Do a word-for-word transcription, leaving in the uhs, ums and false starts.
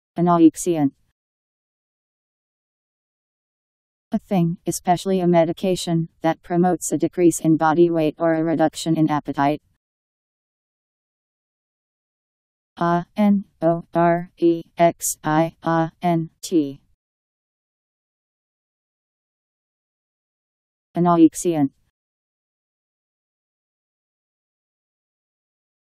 Anorexiant. A thing, especially a medication, that promotes a decrease in body weight or a reduction in appetite. A N O R E X I A N T. Anorexiant.